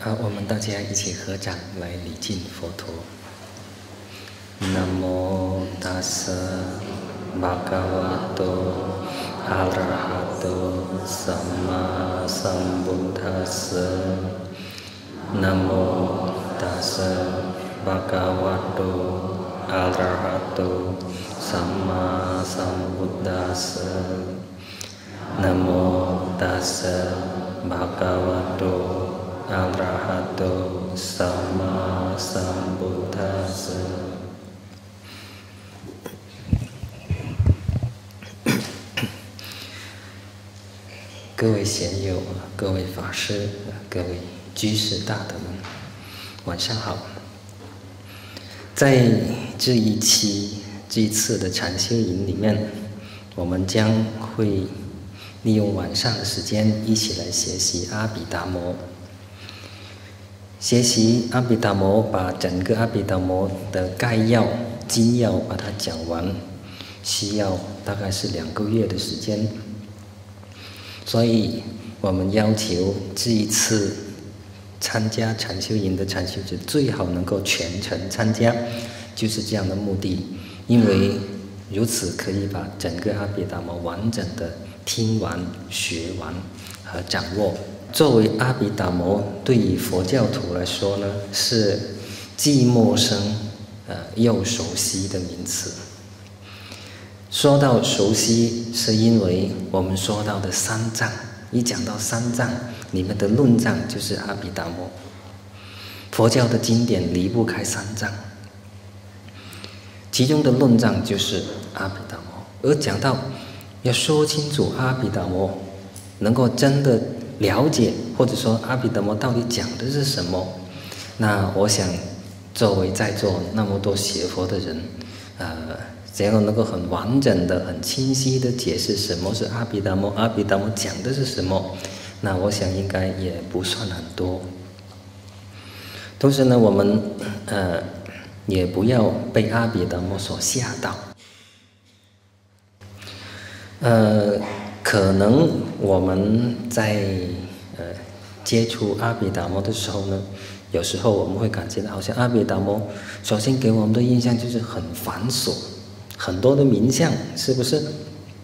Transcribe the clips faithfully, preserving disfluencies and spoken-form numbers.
好，我们大家一起合掌来礼敬佛陀。Namo tassa bhagavato arahato samma sambuddhassa. Namo tassa bhagavato arahato samma sambuddhassa. Namo tassa bhagavato arahato samma sambuddhassa。各位贤友、各位法师、各位居士大德们，晚上好。在这一期、这一次的禅修营里面，我们将会利用晚上的时间一起来学习阿毗达摩。学习阿毗达摩，把整个阿毗达摩的概要、精要把它讲完，需要大概是两个月的时间。所以我们要求这一次参加禅修营的禅修者最好能够全程参加，就是这样的目的。因为如此可以把整个阿毗达摩完整的听完、学完和掌握。作为阿毗达摩，对于佛教徒来说呢，是既陌生呃又熟悉的名词。说到熟悉，是因为我们说到的三藏，一讲到三藏，里面的论藏就是阿毗达摩。佛教的经典离不开三藏，其中的论藏就是阿毗达摩。而讲到要说清楚阿毗达摩，能够真的了解，或者说阿毗达摩到底讲的是什么，那我想作为在座那么多学佛的人，呃只要能够很完整的、很清晰的解释什么是阿毗达摩，阿毗达摩讲的是什么，那我想应该也不算很多。同时呢，我们呃也不要被阿毗达摩所吓到。呃，可能我们在呃接触阿毗达摩的时候呢，有时候我们会感觉到好像阿毗达摩首先给我们的印象就是很繁琐。很多的名相，是不是？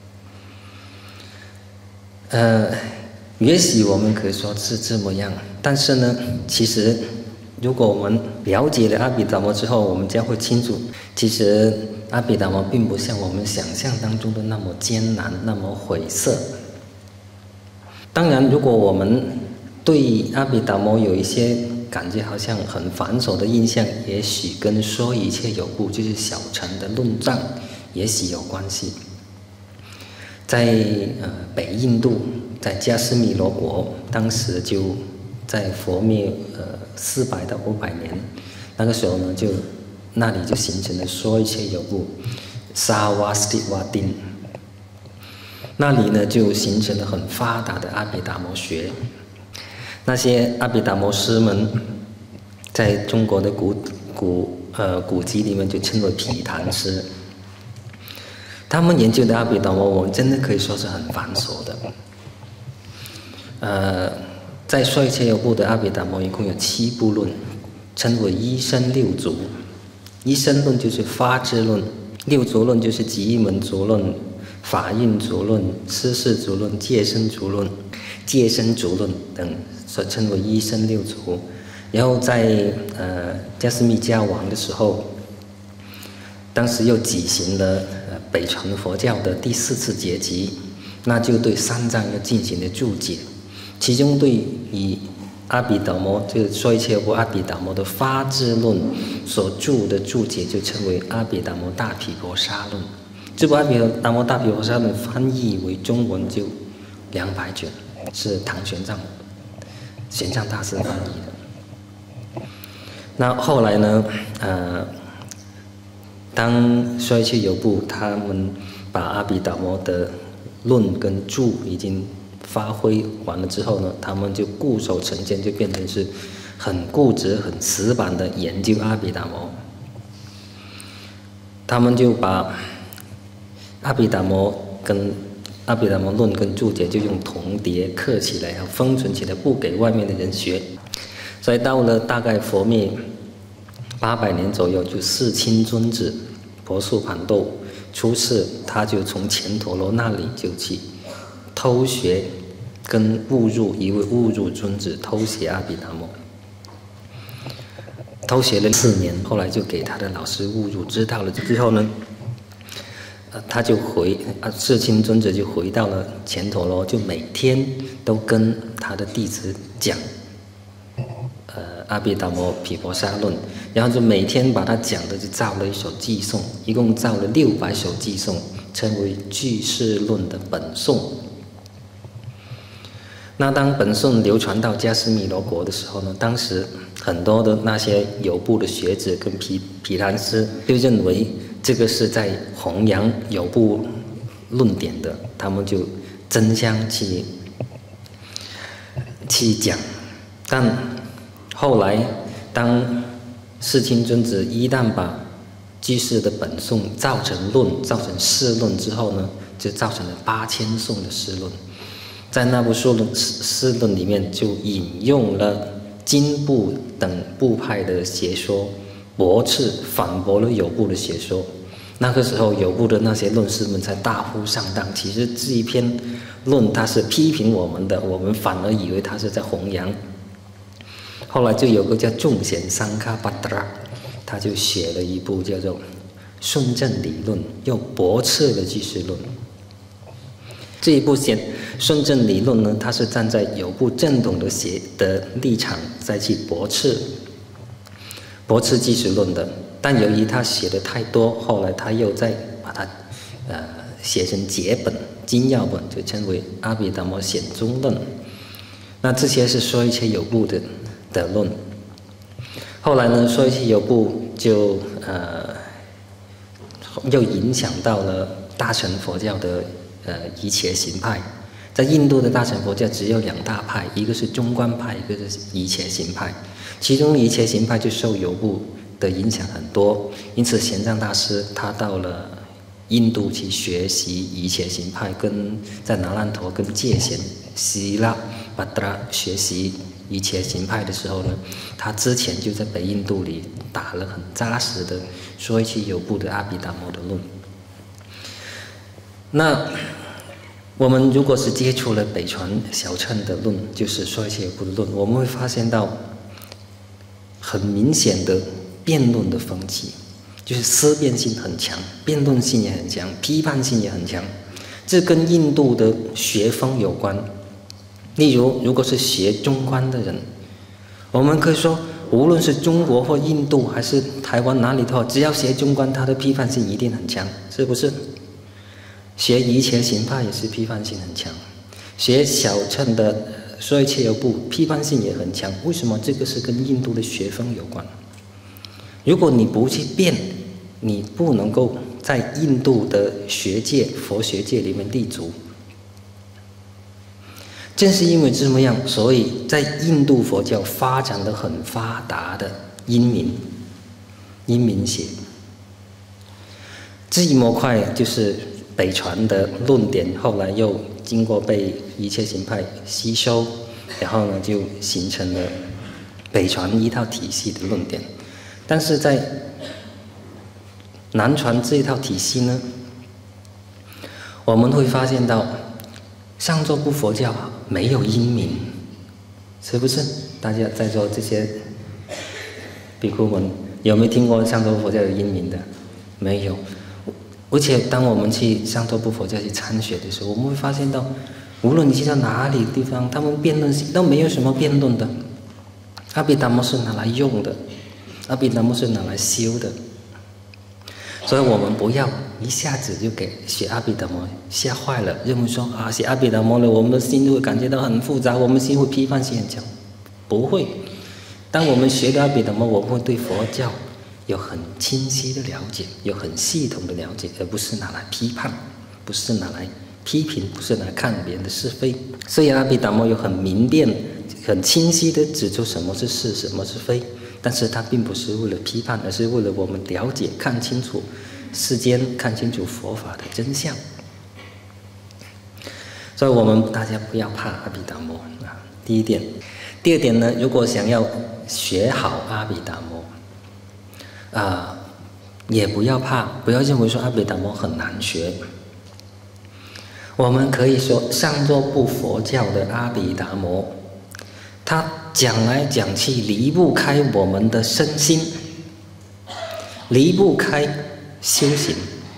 呃，也许我们可以说是这么样，但是呢，其实如果我们了解了阿毗达摩之后，我们将会清楚，其实阿毗达摩并不像我们想象当中的那么艰难，那么晦涩。当然，如果我们对阿毗达摩有一些感觉好像很繁琐的印象，也许跟说一切有部就是小乘的论藏也许有关系。在呃北印度，在迦湿弥罗国，当时就在佛灭呃四百到五百年，那个时候呢，就那里就形成了说一切有部沙瓦斯蒂瓦丁，那里呢就形成了很发达的阿毗达摩学。那些阿毗达摩师们，在中国的古古呃古籍里面就称为毗昙师。他们研究的阿毗达摩，我们真的可以说是很繁琐的。呃，在说一切有部的阿毗达摩一共有七部论，称为一生六足。一生论就是发支论，六足论就是集门足论、法印足论、施事足论、戒身足论、戒身足论等，所称为一生六足。然后在呃迦湿弥迦王的时候，当时又举行了呃北传佛教的第四次结集，那就对三藏又进行了注解，其中对以阿毗达摩就是说一切有部阿毗达摩的发支论所注的注解，就称为阿毗达摩大毗婆沙论。这部阿毗达摩大毗婆沙论翻译为中文就两百卷，是唐玄奘玄奘大师翻译的。那后来呢，呃。当说一切有部他们把阿毗达摩的论跟注已经发挥完了之后呢，他们就固守成见，就变成是很固执、很死板的研究阿毗达摩。他们就把阿毗达摩跟阿毗达摩论跟注解就用铜碟刻起来，然后封存起来，不给外面的人学。 所以到了大概佛灭八百年左右，就世亲尊者婆宿盘豆出世，他就从犍陀罗那里就去偷学，跟误入一位误入尊者偷学阿毗达摩，偷学了四年，后来就给他的老师误入知道了之后呢，呃，他就回啊，世亲尊者就回到了犍陀罗，就每天都跟他的弟子讲，呃，阿毗达摩毗婆沙论，然后就每天把他讲的就造了一首偈颂，一共造了六百首偈颂，称为俱释论的本颂。那当本颂流传到迦湿弥罗国的时候呢，当时很多的那些有部的学者跟毗毗昙师就认为这个是在弘扬有部论点的，他们就争相去去讲。但后来当世亲尊者一旦把俱释的本颂造成论，造成释论之后呢，就造成了八千颂的释论。在那部释论释论里面，就引用了经部等部派的学说，驳斥反驳了有部的学说。那个时候有部的那些论师们才大呼上当，其实这一篇论它是批评我们的，我们反而以为它是在弘扬。后来就有个叫众贤桑卡巴达拉，他就写了一部叫做《顺正理论》，又驳斥了俱释论。这一部《顺正理论》呢，它是站在有部正统的学的立场再去驳斥驳斥俱释论的。但由于他写的太多，后来他又再把它呃写成结本精要本，就称为《阿毗达摩显宗论》。那这些是说一切有部的的论。后来呢，说一切有部就呃又影响到了大乘佛教的呃一切行派。在印度的大乘佛教只有两大派，一个是中观派，一个是一切行派。其中一切行派就受有部的影响很多，因此玄奘大师他到了印度去学习一切行派，跟在那烂陀跟戒贤希拉巴达拉学习一切行派的时候呢，他之前就在北印度里打了很扎实的说一切有部的阿毗达摩的论。那我们如果是接触了北传小乘的论，就是说一切有部的论，我们会发现到很明显的辩论的风气，就是思辨性很强，辩论性也很强，批判性也很强。这跟印度的学风有关。例如，如果是学中观的人，我们可以说，无论是中国或印度还是台湾哪里的话，只要学中观，它的批判性一定很强，是不是？学一切行派也是批判性很强，学小乘的说一切有部批判性也很强。为什么？这个是跟印度的学风有关。如果你不去辩，你不能够在印度的学界佛学界里面立足。正是因为这么样，所以在印度佛教发展得很发达的阴明阴明学，这一模块就是北传的论点，后来又经过被一切行派吸收，然后呢就形成了北传一套体系的论点。但是在南传这一套体系呢，我们会发现到上座部佛教没有阴明，是不是？大家在座这些比丘们有没有听过上座部佛教有阴明的？没有。而且当我们去上座部佛教去参学的时候，我们会发现到，无论你去到哪里的地方，他们辩论都没有什么辩论的。阿毗达摩是拿来用的，阿毗达摩是拿来修的。所以我们不要一下子就给学阿毗达摩吓坏了，认为说啊，学阿毗达摩了，我们的心会感觉到很复杂，我们心会批判性很强。不会，当我们学的阿毗达摩，我们会对佛教有很清晰的了解，有很系统的了解，而不是拿来批判，不是拿来批评，不是拿来看别人的是非。虽然阿毗达摩有很明辨、很清晰的指出什么是是，什么是非，但是它并不是为了批判，而是为了我们了解、看清楚世间，看清楚佛法的真相。 所以我们大家不要怕阿毗达摩啊。第一点，第二点呢，如果想要学好阿毗达摩，啊、呃，也不要怕，不要认为说阿毗达摩很难学。我们可以说，上座部佛教的阿毗达摩，他讲来讲去离不开我们的身心，离不开修行。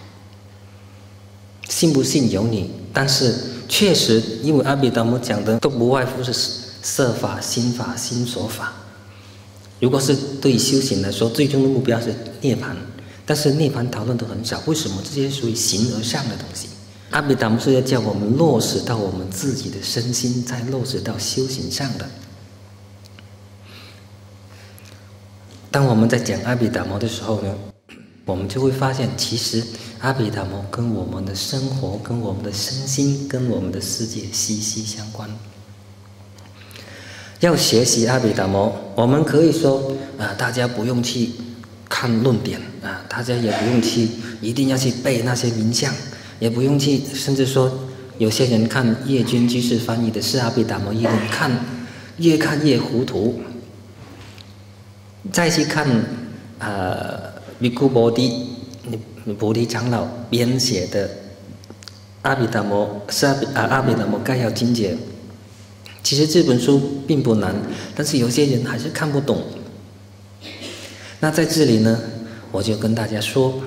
信不信由你，但是确实，因为阿毗达摩讲的都不外乎是色法、心法、心所法。如果是对修行来说，最终的目标是涅槃，但是涅槃讨论的很少。为什么？这些属于形而上的东西。阿毗达摩是要叫我们落实到我们自己的身心，再落实到修行上的。当我们在讲阿毗达摩的时候呢，我们就会发现，其实阿毗达摩跟我们的生活、跟我们的身心、跟我们的世界息息相关。要学习阿毗达摩，我们可以说，啊、呃，大家不用去看论点啊、呃，大家也不用去一定要去背那些名相。也不用去，甚至说，有些人看叶君居士翻译的是阿毗达摩义论，看越看越糊涂。再去看呃比库波提菩提长老编写的阿毗达摩是阿啊阿毗达摩概要经解，其实这本书并不难，但是有些人还是看不懂。那在这里呢，我就跟大家说。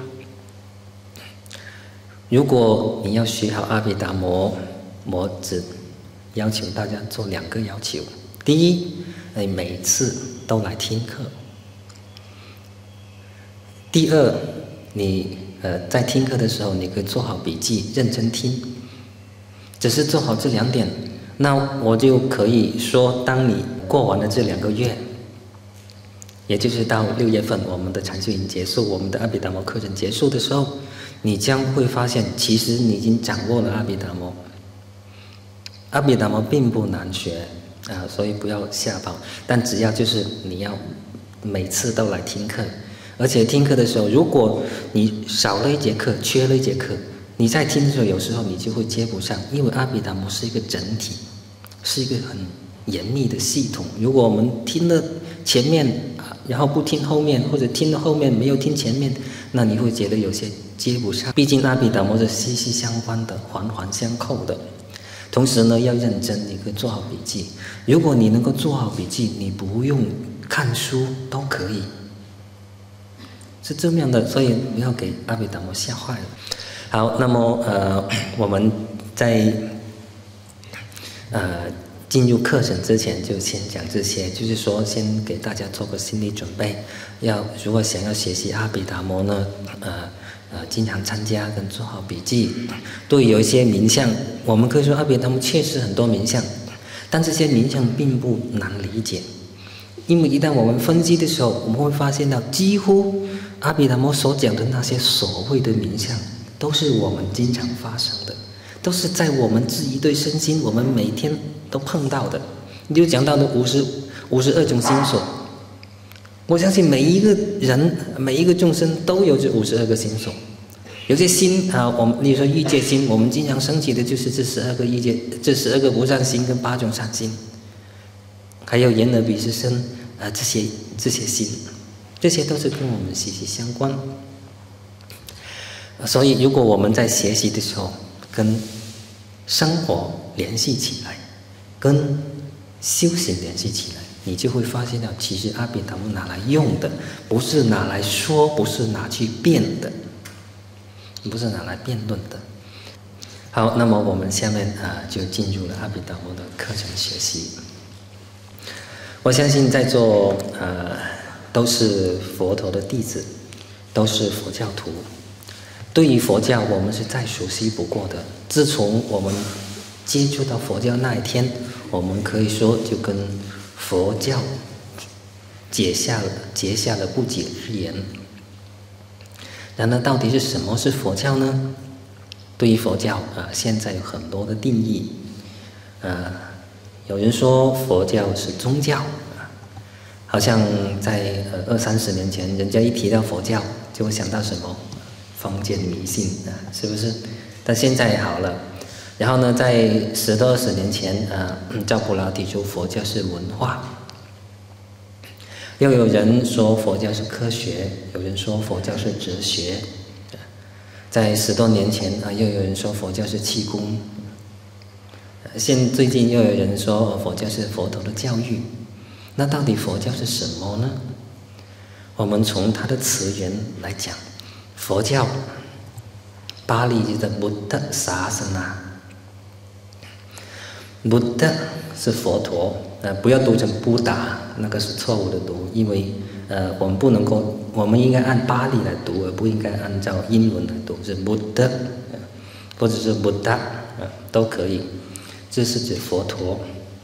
如果你要学好阿毗达摩，我只要求大家做两个要求：第一，你每次都来听课；第二，你呃在听课的时候，你可以做好笔记，认真听。只是做好这两点，那我就可以说，当你过完了这两个月，也就是到六月份，我们的禅修营结束，我们的阿毗达摩课程结束的时候。你将会发现，其实你已经掌握了阿毗达摩。阿毗达摩并不难学啊，所以不要吓跑。但只要就是你要每次都来听课，而且听课的时候，如果你少了一节课，缺了一节课，你在听的时候，有时候你就会接不上，因为阿毗达摩是一个整体，是一个很严密的系统。如果我们听了前面，然后不听后面，或者听了后面没有听前面，那你会觉得有些接不上。毕竟阿毗达摩是息息相关的，环环相扣的。同时呢，要认真，你可以做好笔记。如果你能够做好笔记，你不用看书都可以，是这样的。所以不要给阿毗达摩吓坏了。好，那么呃，我们在呃。进入课程之前就先讲这些，就是说先给大家做个心理准备。要如果想要学习阿毗达摩呢，呃呃，经常参加跟做好笔记。对，有一些名相，我们可以说阿毗达摩确实很多名相，但这些名相并不难理解，因为一旦我们分析的时候，我们会发现到，几乎阿毗达摩所讲的那些所谓的名相，都是我们经常发生的，都是在我们自己对身心，我们每天都碰到的。你就讲到的五十五十二种心所，我相信每一个人每一个众生都有这五十二个心所。有些心啊，我们例如说欲界心，我们经常升起的就是这十二个欲界，这十二个无善心跟八种善心，还有眼耳鼻舌身啊，这些这些心，这些都是跟我们息息相关。所以如果我们在学习的时候跟生活联系起来，跟修行联系起来，你就会发现到，其实阿毗达摩拿来用的，不是拿来说，不是拿去辩的，不是拿来辩论的。好，那么我们下面啊就进入了阿毗达摩的课程学习。我相信在座呃都是佛陀的弟子，都是佛教徒。对于佛教，我们是再熟悉不过的。自从我们接触到佛教那一天，我们可以说就跟佛教结下了结下了不解之缘。然而，到底是什么是佛教呢？对于佛教啊、呃，现在有很多的定义。呃，有人说佛教是宗教，好像在呃二三十年前，人家一提到佛教，就会想到什么封建迷信啊，是不是？但现在好了。 然后呢，在十多二十年前，呃，赵普拉提出佛教是文化。又有人说佛教是科学，有人说佛教是哲学。在十多年前啊，又有人说佛教是气功。现最近又有人说佛教是佛陀的教育。那到底佛教是什么呢？我们从它的词源来讲，佛教巴利就是 Buddha Sasana。Buddha 是佛陀，呃，不要读成布达，那个是错误的读，因为呃，我们不能够，我们应该按巴利来读，而不应该按照英文来读，是 Buddha， 或者是 Buddha， 呃，都可以。这是指佛陀，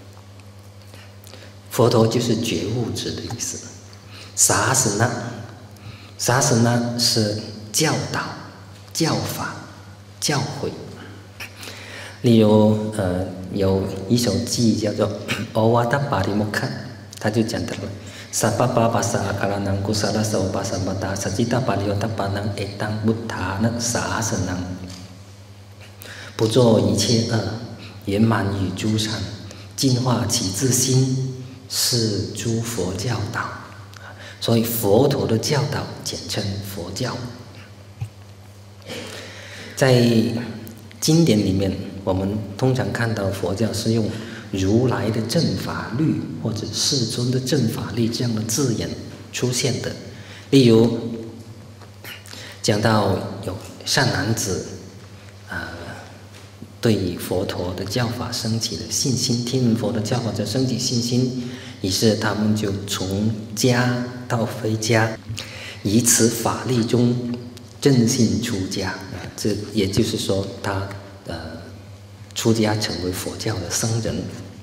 佛陀就是觉悟之的意思。Sasana，Sasana 是教导、教法、教诲。例如，呃，有一首偈叫做《Ovada Parimokha》，他就讲到了 Sababa Basa Akaranang Kusala Saoba Sambata Sajita Pariyotapanang Etang Buddhana Sasanang， 不做一切恶，圆满于诸善，净化其自心，是诸佛教导。所以佛陀的教导简称佛教。在经典里面，我们通常看到佛教是用如来的正法律或者世尊的正法力这样的字眼出现的。例如讲到有善男子呃对佛陀的教法升起了信心，听闻佛的教法就升起信心，于是他们就从家到非家，以此法力中正信出家。这也就是说他呃出家成为佛教的僧人。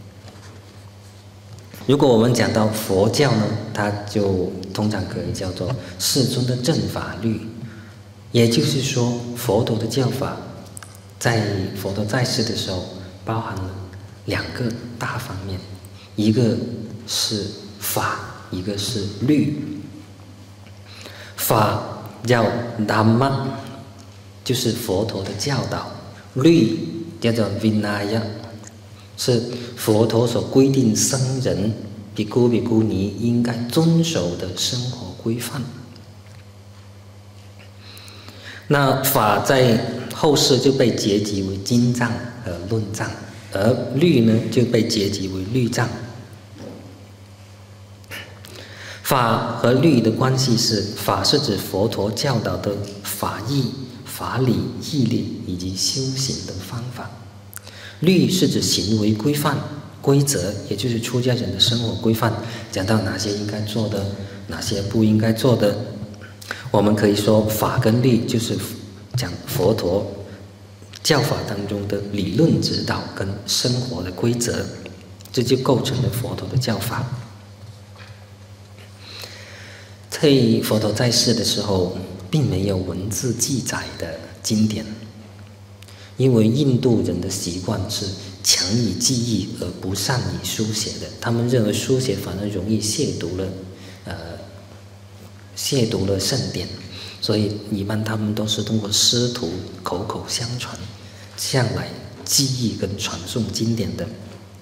如果我们讲到佛教呢，它就通常可以叫做世尊的正法律，也就是说佛陀的教法在佛陀在世的时候包含了两个大方面，一个是法，一个是律。法叫 Dhamma， 就是佛陀的教导；律叫做 Vinaya， 是佛陀所规定僧人比丘比丘尼应该遵守的生活规范。那法在后世就被结集为经藏和论藏，而律呢就被结集为律藏。法和律的关系是，法是指佛陀教导的法义、法理、义理以及修行的方法；律是指行为规范、规则，也就是出家人的生活规范，讲到哪些应该做的，哪些不应该做的。我们可以说法跟律就是讲佛陀教法当中的理论指导跟生活的规则，这就构成了佛陀的教法。在佛陀在世的时候，并没有文字记载的经典，因为印度人的习惯是强以记忆而不善以书写的，他们认为书写反而容易亵渎了，呃，亵渎了圣典，所以一般他们都是通过师徒口口相传，这样来记忆跟传诵经典的。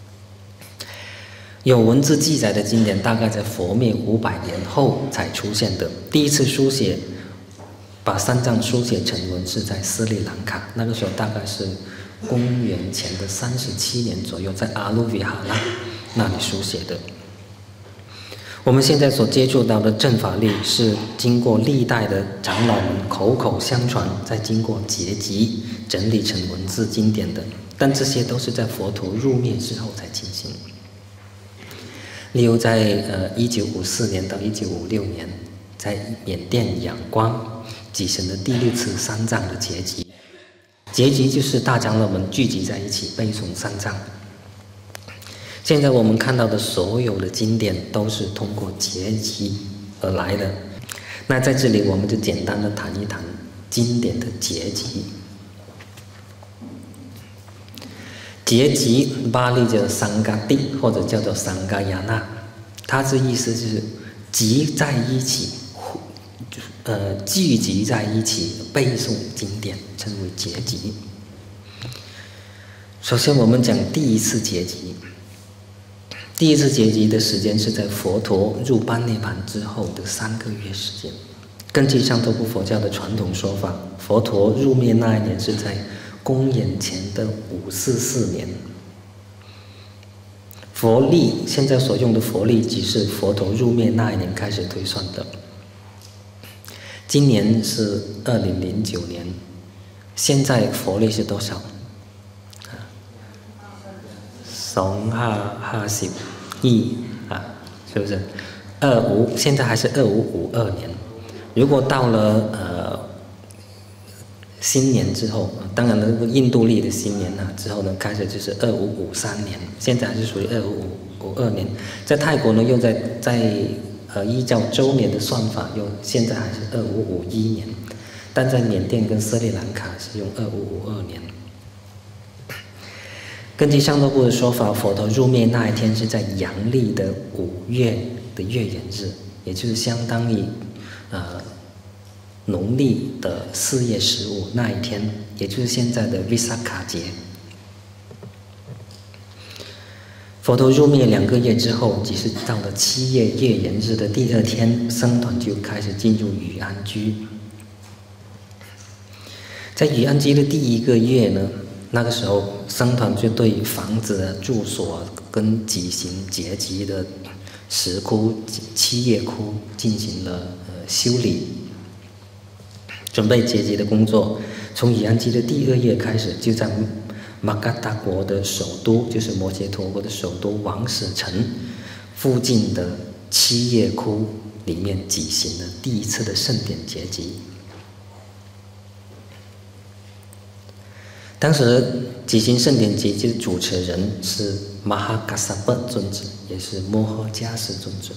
有文字记载的经典大概在佛灭五百年后才出现的。第一次书写把三藏书写成文是在斯里兰卡，那个时候大概是公元前的三十七年左右，在阿鲁维哈纳那里书写的。我们现在所接触到的正法律是经过历代的长老们口口相传，再经过结集整理成文字经典的，但这些都是在佛陀入灭之后才进行。例如在呃一九五四年到一九五六年，在缅甸仰光举行的第六次三藏的结集，结集就是大长老们聚集在一起背诵三藏。现在我们看到的所有的经典都是通过结集而来的。那在这里我们就简单的谈一谈经典的结集。结集巴利叫桑嘎蒂，或者叫做桑嘎亚纳，它的意思就是集在一起，呃，聚集在一起背诵经典，称为结集。 首先，我们讲第一次结集。第一次结集的时间是在佛陀入般涅槃之后的三个月时间。根据上头部佛教的传统说法，佛陀入灭那一年是在公元前的五四四年。佛历现在所用的佛历即是佛陀入灭那一年开始推算的。今年是二零零九年，现在佛历是多少？สองห้าห้าสิบ一啊，是不是？二五现在还是二五五二年。如果到了呃新年之后，当然了，印度历的新年啊之后呢，开始就是二五五三年，现在还是属于二五五五二年。在泰国呢，又在在呃依照周年的算法，又现在还是二五五一年，但在缅甸跟斯里兰卡是用二五五二年。根据上头部的说法，佛陀入灭那一天是在阳历的五月的月圆日，也就是相当于呃农历的四月十五那一天，也就是现在的 Visakha 节。佛陀入灭两个月之后，即是到了七月月圆日的第二天，僧团就开始进入雨安居。在雨安居的第一个月呢，那个时候僧团就对房子啊、住所啊跟举行结集的石窟、七叶窟进行了呃修理，准备结集的工作。从雨安居的第二月开始，就在马嘎达国的首都，就是摩羯陀国的首都王舍城附近的七叶窟里面举行了第一次的圣典结集。当时举行圣典结集的主持人是马哈嘎萨巴尊者，也是摩诃迦叶尊者。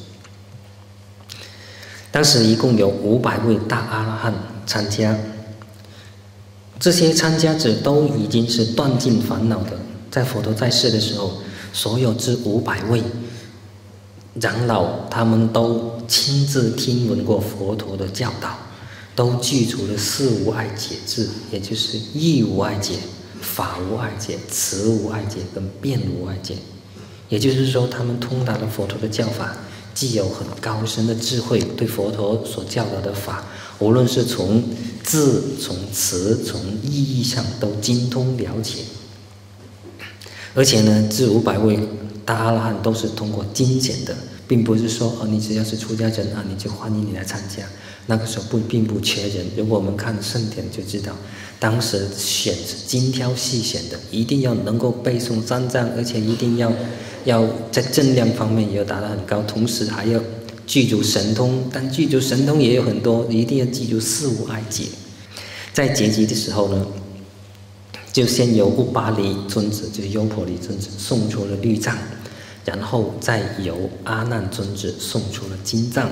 当时一共有五百位大阿罗汉参加，这些参加者都已经是断尽烦恼的。在佛陀在世的时候，所有这五百位长老，他们都亲自听闻过佛陀的教导，都具足了四无碍解智，也就是义无碍解、法无碍解、词无碍解跟辩无碍解。也就是说，他们通达了佛陀的教法，既有很高深的智慧，对佛陀所教导的法，无论是从字、从词、从意义上都精通了解。而且呢，这五百位大阿罗汉都是通过精简的，并不是说哦，你只要是出家人啊，你就欢迎你来参加。那个时候不并不缺人。如果我们看圣典就知道，当时选是精挑细选的，一定要能够背诵三藏，而且一定要要在正量方面也要达到很高，同时还要具足神通。但具足神通也有很多，一定要记住四无碍解。在结集的时候呢，就先由乌巴离尊者，就是优婆离尊者送出了律藏，然后再由阿难尊者送出了经藏。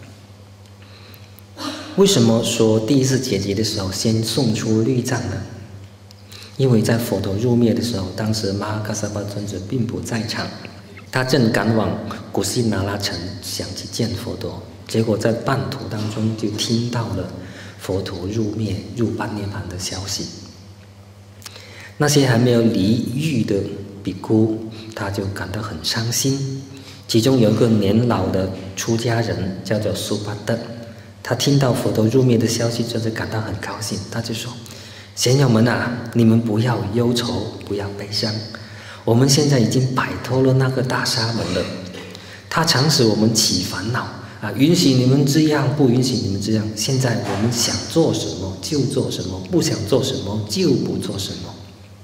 为什么说第一次结集的时候先送出律藏呢？因为在佛陀入灭的时候，当时马哈嘎萨巴尊者并不在场，他正赶往古西那拉城想去见佛陀，结果在半途当中就听到了佛陀入灭入般涅槃的消息。那些还没有离狱的比丘，他就感到很伤心。其中有一个年老的出家人叫做苏巴德，他听到佛陀入灭的消息之后就感到很高兴，他就说：贤友们啊，你们不要忧愁，不要悲伤，我们现在已经摆脱了那个大沙门了，他常使我们起烦恼啊，允许你们这样，不允许你们这样。现在我们想做什么就做什么，不想做什么就不做什么。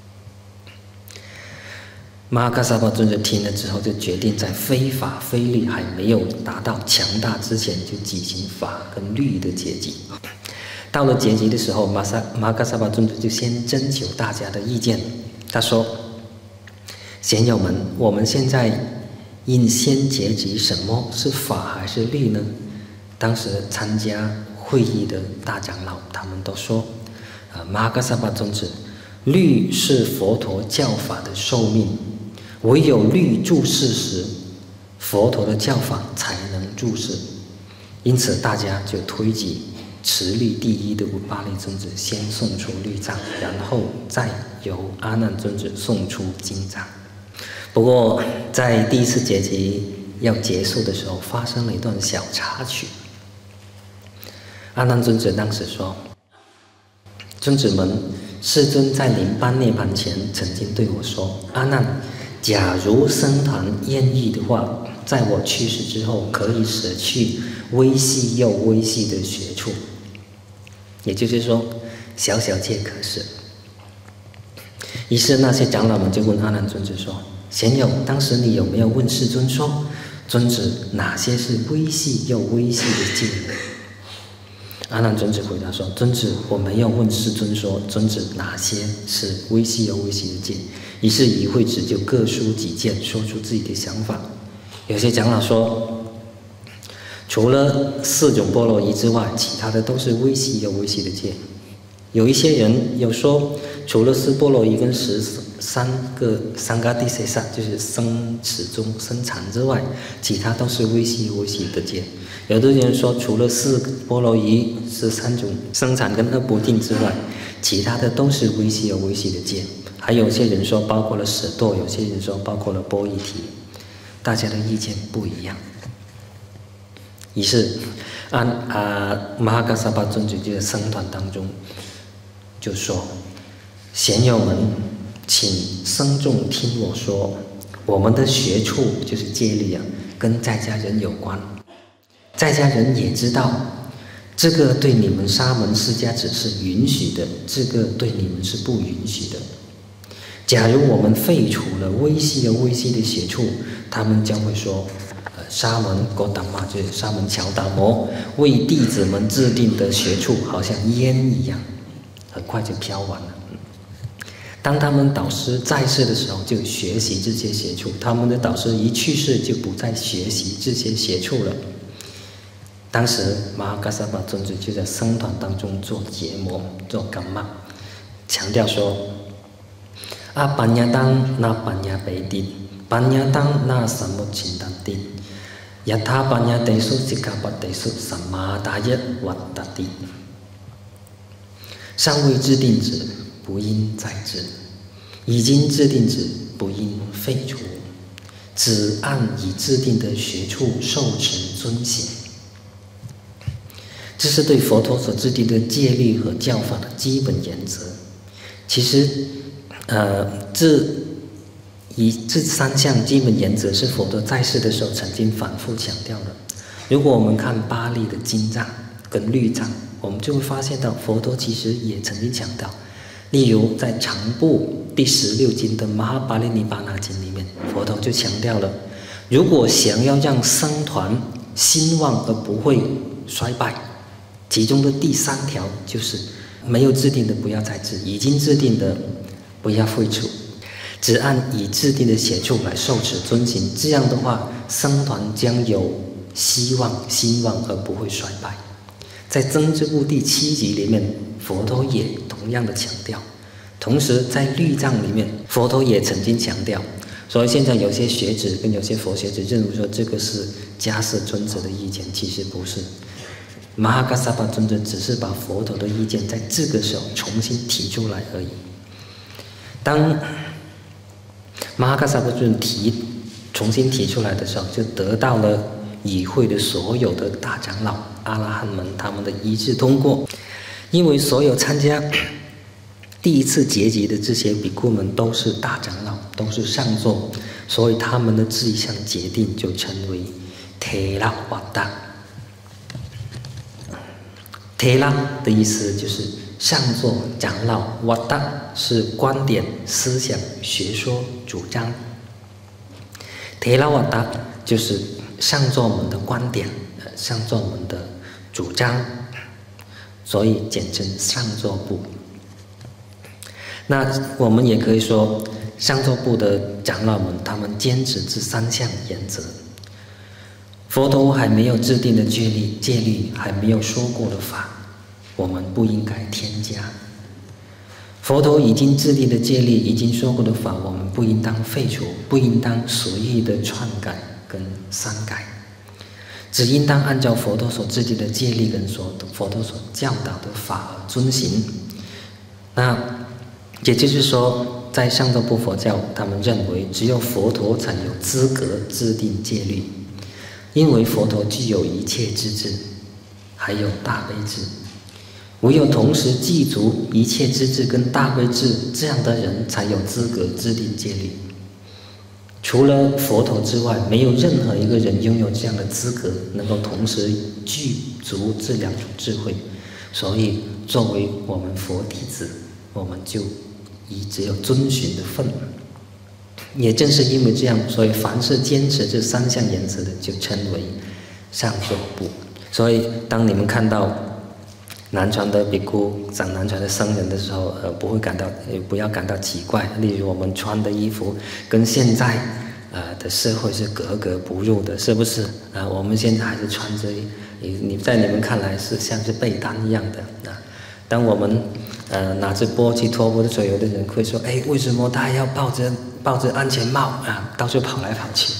马哈嘎萨巴尊者听了之后，就决定在非法非律还没有达到强大之前，就举行法跟律的结集。到了结集的时候，马萨马哈嘎萨巴尊者就先征求大家的意见。他说：贤友们，我们现在应先结集什么？是法还是律呢？当时参加会议的大长老他们都说：啊，马哈嘎萨巴尊者，律是佛陀教法的寿命，唯有律住世时，佛陀的教法才能住世。因此大家就推举持律第一的乌巴利尊者先送出律藏，然后再由阿难尊者送出经藏。不过在第一次结集要结束的时候，发生了一段小插曲。阿难尊者当时说：“尊者们，世尊在临班涅槃前曾经对我说，阿难，假如僧团愿意的话，在我去世之后，可以舍去微细又微细的学处，也就是说，小小戒可舍。”于是那些长老们就问阿难尊者说：“贤友，当时你有没有问世尊说，尊者哪些是微细又微细的戒呢？”阿难尊者回答说：“尊者，我没有问世尊说，尊者哪些是微细又微细的戒。”于是与会者就各抒己见，说出自己的想法。有些长老说，除了四种波罗夷之外，其他的都是微细又微细的戒。有一些人有说，除了四波罗夷跟十三个三嘎地塞萨，就是生始终生禅之外，其他都是微细又微细的戒。有的人说，除了四波罗夷、十三种生禅跟二不定之外，其他的都是微细又微细的戒。还有些人说包括了舍堕，有些人说包括了波伊提，大家的意见不一样。于是按啊马哈嘎萨巴尊者就在僧团当中就说：“贤友们，请僧众听我说，我们的学处就是戒律啊，跟在家人有关。在家人也知道，这个对你们沙门释迦子是允许的，这个对你们是不允许的。假如我们废除了微细又微细的学处，他们将会说，呃，沙门哥达玛就是沙门乔达摩为弟子们制定的学处，好像烟一样，很快就飘完了。当他们导师在世的时候，就学习这些学处；他们的导师一去世，就不再学习这些学处了。”当时马哈嘎萨巴尊者就在僧团当中做结魔，做干嘛，强调说：“阿班亚当那班亚贝蒂，班亚当那什么钦达蒂，亚他班亚得数吉卡巴得数什么达耶瓦达蒂。尚未制定者，不应再制；已经制定者，不应废除。只按已制定的学处受持遵行。”这是对佛陀所制定的戒律和教法的基本原则。其实，呃，这以这三项基本原则是佛陀在世的时候曾经反复强调的。如果我们看巴利的经藏跟律藏，我们就会发现到佛陀其实也曾经强调。例如在长部第十六经的马哈巴利尼巴那经里面，佛陀就强调了，如果想要让僧团兴旺而不会衰败，其中的第三条就是没有制定的不要再制，已经制定的不要废除，只按已制定的学处来受持遵行。这样的话，僧团将有希望兴旺而不会衰败。在增支部第七集里面，佛陀也同样的强调。同时在律藏里面，佛陀也曾经强调。所以现在有些学者跟有些佛学者认为说这个是迦叶尊者的意见，其实不是。马哈嘎萨巴尊者只是把佛陀的意见在这个时候重新提出来而已。当马哈嘎萨巴尊者提重新提出来的时候，就得到了与会的所有的大长老、阿拉汉们他们的一致通过。因为所有参加第一次结集的这些比库们都是大长老，都是上座，所以他们的这一项决定就称为提拉瓦达。提拉的意思就是上座长老，瓦达是观点、思想、学说、主张。提拉瓦达就是上座们的观点，上座们的主张，所以简称上座部。那我们也可以说，上座部的长老们，他们坚持这三项原则。佛陀还没有制定的戒律，戒律还没有说过的法，我们不应该添加；佛陀已经制定的戒律，已经说过的法，我们不应当废除，不应当随意的篡改跟删改。 只应当按照佛陀所制定的戒律跟所佛陀所教导的法而遵行。那也就是说，在上座部佛教，他们认为只有佛陀才有资格制定戒律，因为佛陀具有一切之智，还有大悲智。唯有同时具足一切之智跟大悲智，这样的人才有资格制定戒律。除了佛陀之外，没有任何一个人拥有这样的资格，能够同时具足这两种智慧。所以，作为我们佛弟子，我们就以只有遵循的份。也正是因为这样，所以凡是坚持这三项原则的，就称为上座部。所以，当你们看到南传的比丘长南传的僧人的时候，呃，不会感到，呃，不要感到奇怪。例如我们穿的衣服跟现在呃的社会是格格不入的，是不是？啊、呃，我们现在还是穿着，你你在你们看来是像是被单一样的啊。当我们呃拿着钵去托钵的时候，有的人会说：“哎，为什么他要抱着抱着安全帽啊，到处跑来跑去？”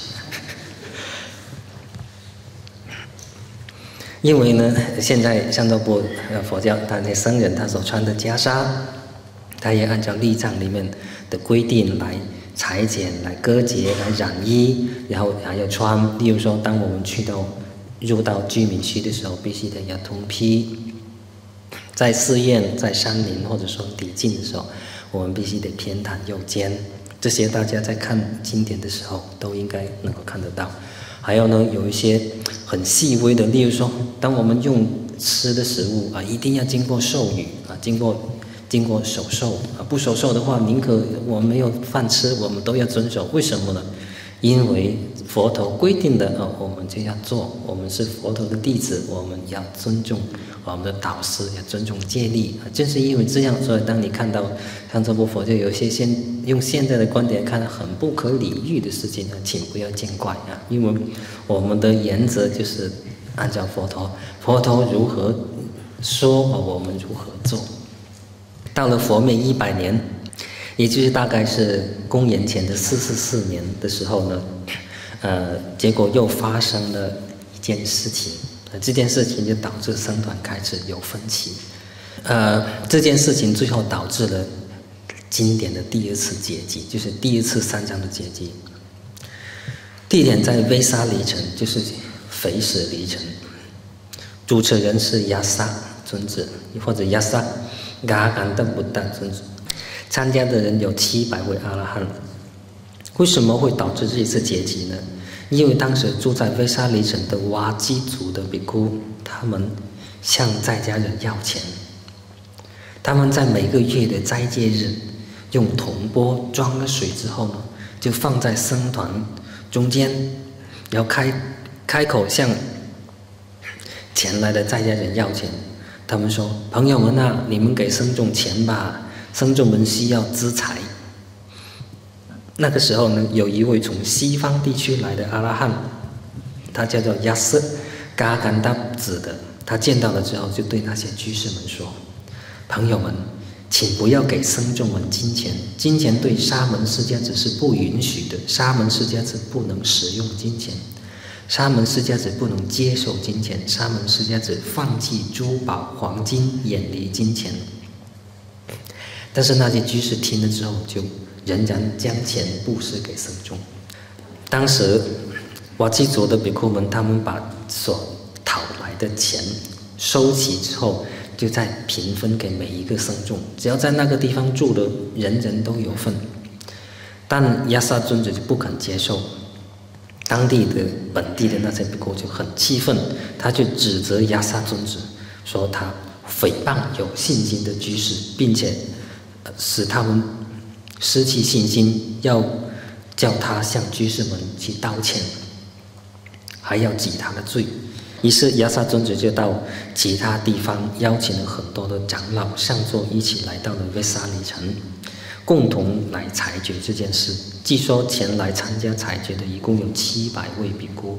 因为呢，现在上座部呃佛教，他那僧人他所穿的袈裟，他也按照律藏里面的规定来裁剪、来割节、来染衣，然后还要穿。例如说，当我们去到入到居民区的时候，必须得要通披；在寺院、在山林或者说礼敬的时候，我们必须得偏袒右肩。这些大家在看经典的时候都应该能够看得到。还有呢，有一些很细微的，例如说，当我们用吃的食物啊，一定要经过授予啊，经过经过手授啊，不手授的话，宁可我们没有饭吃，我们都要遵守。为什么呢？因为佛陀规定的啊，我们就要做。我们是佛陀的弟子，我们要尊重我们的导师，要尊重戒律啊。正是因为这样，所以当你看到像这部佛教有一些现用现在的观点看很不可理喻的事情呢，请不要见怪啊，因为我们的原则就是按照佛陀，佛陀如何说，我们如何做。到了佛灭一百年，也就是大概是公元前的四四四年的时候呢，呃，结果又发生了一件事情，呃，这件事情就导致僧团开始有分歧，呃，这件事情最后导致了经典的第二次结集，就是第二次三章的结集。地点在威沙离城，就是肥舍离城，主持人是亚萨尊者，或者亚萨嘎甘的布达尊者。参加的人有七百位阿拉汉。为什么会导致这一次结集呢？因为当时住在威沙离城的瓦基族的比丘，他们向在家人要钱。他们在每个月的斋戒日，用铜钵装了水之后呢，就放在僧团中间，然后开开口向前来的在家人要钱。他们说：“朋友们啊，你们给僧众钱吧。僧众们需要资财。”那个时候呢，有一位从西方地区来的阿拉汉，他叫做亚瑟嘎甘达子的。他见到了之后，就对那些居士们说：“朋友们，请不要给僧众们金钱，金钱对沙门释迦子是不允许的。沙门释迦子不能使用金钱，沙门释迦子不能接受金钱，沙门释迦子放弃珠宝、黄金，远离金钱。”但是那些居士听了之后，就仍然将钱布施给僧众。当时瓦基族的比丘们，他们把所讨来的钱收齐之后，就再平分给每一个僧众，只要在那个地方住的人人都有份。但亚萨尊者就不肯接受，当地的本地的那些比丘就很气愤，他就指责亚萨尊者说他诽谤有信心的居士，并且使他们失去信心，要叫他向居士们去道歉，还要记他的罪。于是亚萨尊者就到其他地方邀请了很多的长老上座，一起来到了威沙离城，共同来裁决这件事。据说前来参加裁决的一共有七百位比丘。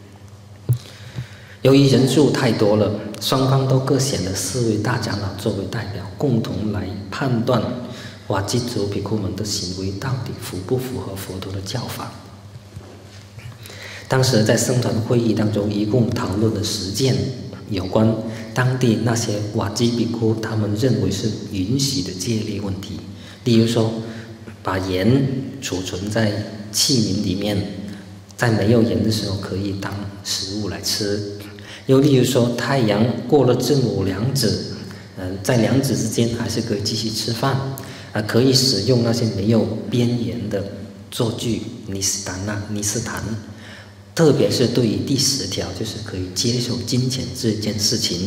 由于人数太多了，双方都各选了四位大长老作为代表，共同来判断瓦基族比丘们的行为到底符不符合佛陀的教法。 当时在僧团会议当中，一共讨论了十件有关当地那些瓦基比库他们认为是允许的戒律问题，例如说，把盐储存在器皿里面，在没有盐的时候可以当食物来吃；又例如说，太阳过了正午两指，嗯、呃，在两指之间还是可以继续吃饭，啊、呃，可以使用那些没有边缘的坐具尼斯坦纳尼斯坦。特别是对于第十条，就是可以接受金钱这件事情，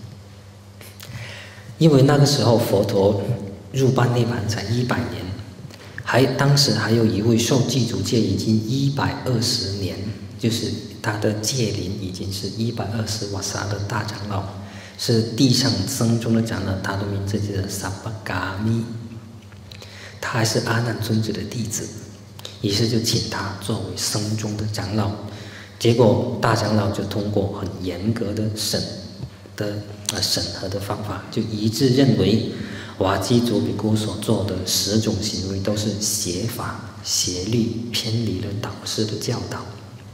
因为那个时候佛陀入般涅槃才一百年，还当时还有一位受具足戒已经一百二十年，就是他的戒龄已经是一百二十瓦萨的大长老，是地上僧中的长老，他的名字叫做萨巴嘎咪，他还是阿难尊者的弟子，于是就请他作为僧中的长老。结果大长老就通过很严格的审的呃审核的方法，就一致认为瓦基族比丘所做的十种行为都是邪法邪律，偏离了导师的教导。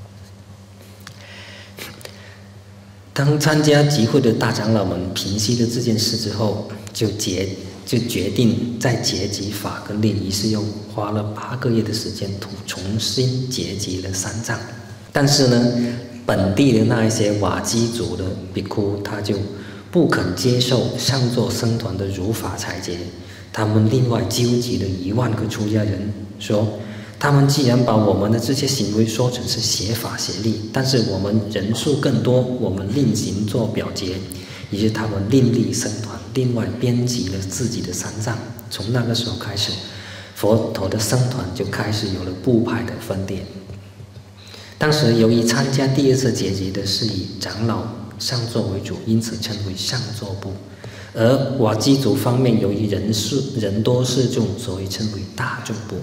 当参加集会的大长老们平息了这件事之后，就决就决定再结集法跟律，于是又花了八个月的时间重新结集了三藏。但是呢，本地的那一些瓦基族的比丘，他就不肯接受上座僧团的如法裁决，他们另外纠集了一万个出家人，说他们既然把我们的这些行为说成是邪法邪律，但是我们人数更多，我们另行做表决。于是他们另立僧团，另外编辑了自己的三藏。从那个时候开始，佛陀的僧团就开始有了部派的分裂。当时由于参加第二次结集的是以长老上座为主，因此称为上座部；而瓦基族方面由于人数人多势众，所以称为大众部。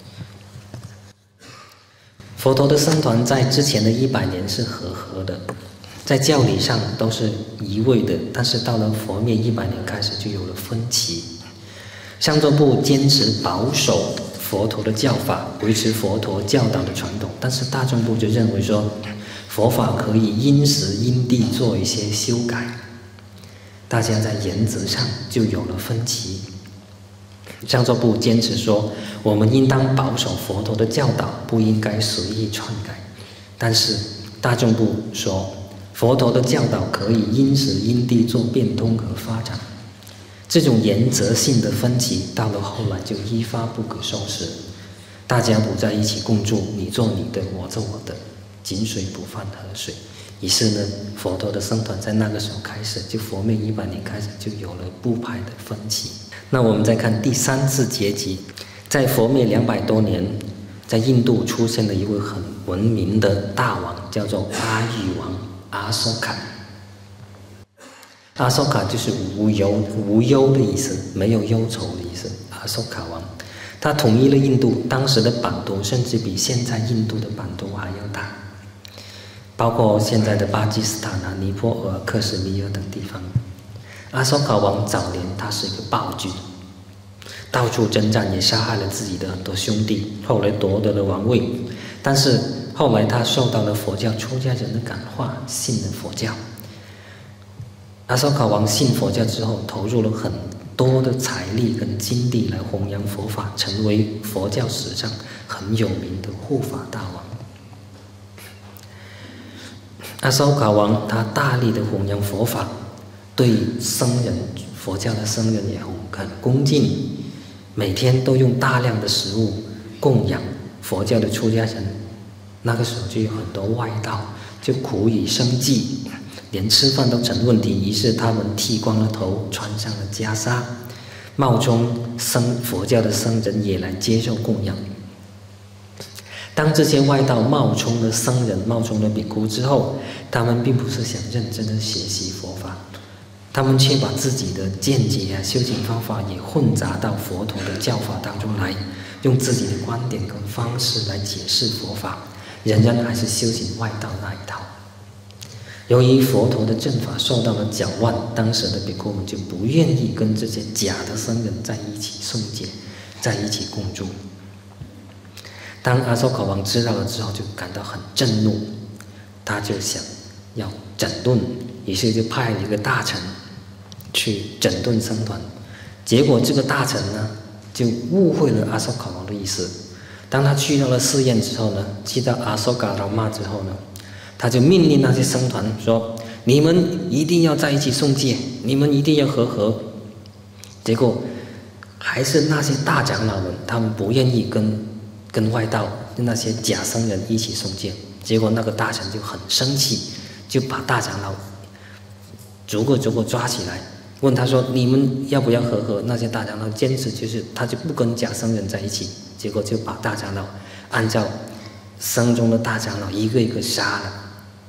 佛陀的僧团在之前的一百年是和合的，在教理上都是一味的，但是到了佛灭一百年开始就有了分歧。上座部坚持保守佛陀的教法，维持佛陀教导的传统，但是大众部就认为说，佛法可以因时因地做一些修改，大家在原则上就有了分歧。上座部坚持说，我们应当保守佛陀的教导，不应该随意篡改，但是大众部说，佛陀的教导可以因时因地做变通和发展。这种原则性的分歧到了后来就一发不可收拾，大家不在一起共住，你做你的，我做我的，井水不犯河水。于是呢，佛陀的僧团在那个时候开始，就佛灭一百年开始就有了部派的分歧。那我们再看第三次结集，在佛灭两百多年，在印度出现了一位很闻名的大王，叫做阿育王阿索卡。阿索卡就是无忧无忧的意思，没有忧愁的意思。阿索卡王，他统一了印度，当时的版图甚至比现在印度的版图还要大，包括现在的巴基斯坦啊、尼泊尔、克什米尔等地方。阿索卡王早年他是一个暴君，到处征战，也杀害了自己的很多兄弟，后来夺得了王位。但是后来他受到了佛教出家人的感化，信了佛教。阿索卡王信佛教之后，投入了很多的财力跟精力来弘扬佛法，成为佛教史上很有名的护法大王。阿索卡王他大力的弘扬佛法，对僧人、佛教的僧人也很恭敬，每天都用大量的食物供养佛教的出家人。那个时候就有很多外道就苦于生计，连吃饭都成问题，于是他们剃光了头，穿上了袈裟，冒充僧佛教的僧人也来接受供养。当这些外道冒充了僧人、冒充了比丘之后，他们并不是想认真的学习佛法，他们却把自己的见解啊、修行方法也混杂到佛陀的教法当中来，用自己的观点跟方式来解释佛法，仍然还是修行外道那一套。由于佛陀的正法受到了搅乱，当时的比丘们就不愿意跟这些假的僧人在一起诵解，在一起共住。 当阿索卡王知道了之后，就感到很震怒，他就想要整顿，于是就派了一个大臣去整顿僧团。结果这个大臣呢，就误会了阿索卡王的意思。当他去到了寺院之后呢，去到阿索嘎拉玛之后呢，他就命令那些僧团说：“你们一定要在一起诵戒，你们一定要和合。”结果还是那些大长老们，他们不愿意跟跟外道跟那些假僧人一起诵戒。结果那个大臣就很生气，就把大长老逐个逐个抓起来，问他说：“你们要不要和合？”那些大长老坚持就是他就不跟假僧人在一起。结果就把大长老按照僧中的大长老一个一个杀了。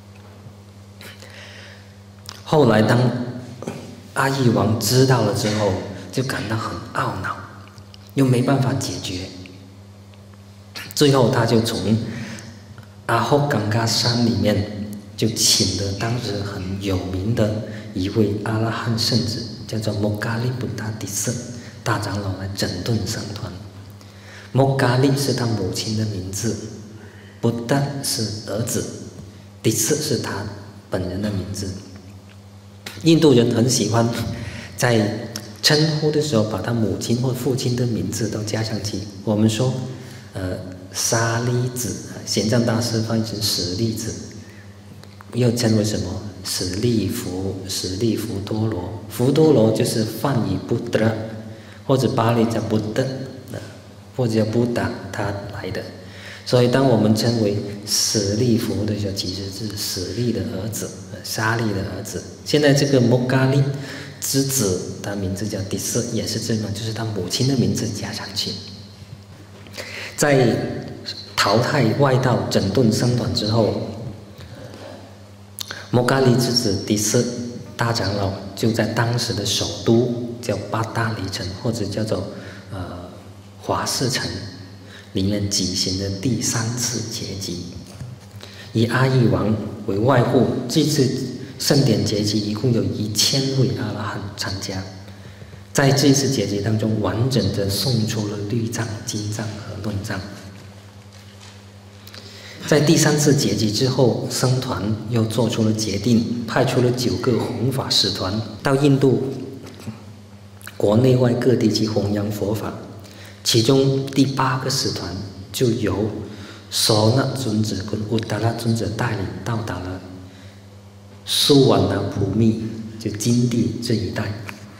后来当阿育王知道了之后，就感到很懊恼，又没办法解决。最后他就从阿霍冈嘎山里面就请了当时很有名的一位阿拉汉圣子，叫做摩嘎利布达迪瑟大长老来整顿僧团。摩嘎利是他母亲的名字，布达是儿子，迪瑟是他本人的名字。印度人很喜欢在称呼的时候把他母亲或父亲的名字都加上去。我们说，呃，沙利子，玄奘大师翻译成舍利子，又称为什么？舍利弗、舍利弗多罗。弗多罗就是梵语布达，或者巴利叫布达，或者叫布达，他来的。所以当我们称为舍利弗的时候，其实是舍利的儿子，沙利的儿子。现在这个摩嘎利之子，他名字叫迪瑟，也是这样，就是他母亲的名字加上去。在淘汰外道、整顿僧团之后，摩嘎利之子迪瑟大长老就在当时的首都叫巴达里城，或者叫做呃华氏城里面举行的第三次结集，以阿育王为外护。这次盛典结集一共有一千位阿拉汉参加，在这次结集当中，完整的诵出了律藏、经藏和论藏。在第三次结集之后，僧团又做出了决定，派出了九个弘法使团到印度国内外各地去弘扬佛法。其中第八个使团就由索那尊者跟乌达拉尊者带领，到达了苏瓦那普密，就金地这一带。